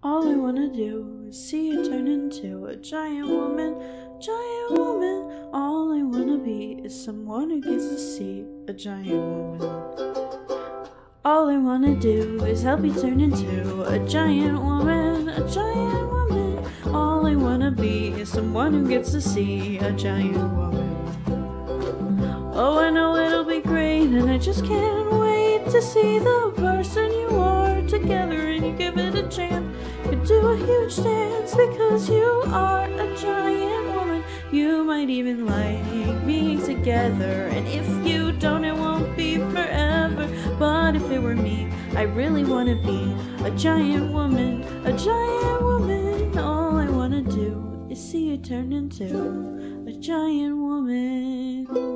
All I wanna do is see you turn into a giant woman, giant woman. All I wanna be is someone who gets to see a giant woman. All I wanna do is help you turn into a giant woman, a giant woman. All I wanna be is someone who gets to see a giant woman. Oh, I know it'll be great, and I just can't wait to see the person you are together, and you give it a chance. You do a huge dance because you are a giant woman. You might even like me together, and if you don't, it won't be forever. But if it were me, I really want to be a giant woman, a giant woman. All I want to do is see you turn into a giant woman.